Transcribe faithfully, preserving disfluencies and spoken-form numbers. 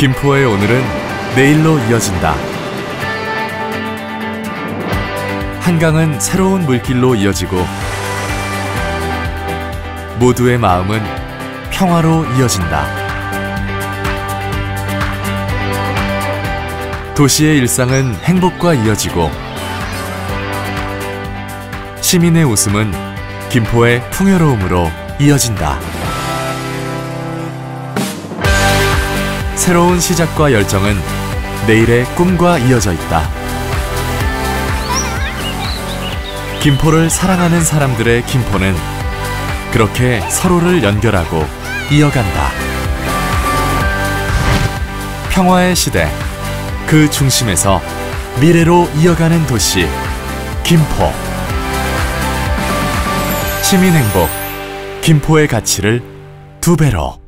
김포의 오늘은 내일로 이어진다. 한강은 새로운 물길로 이어지고 모두의 마음은 평화로 이어진다. 도시의 일상은 행복과 이어지고 시민의 웃음은 김포의 풍요로움으로 이어진다. 새로운 시작과 열정은 내일의 꿈과 이어져 있다. 김포를 사랑하는 사람들의 김포는 그렇게 서로를 연결하고 이어간다. 평화의 시대, 그 중심에서 미래로 이어가는 도시, 김포. 시민 행복, 김포의 가치를 두 배로.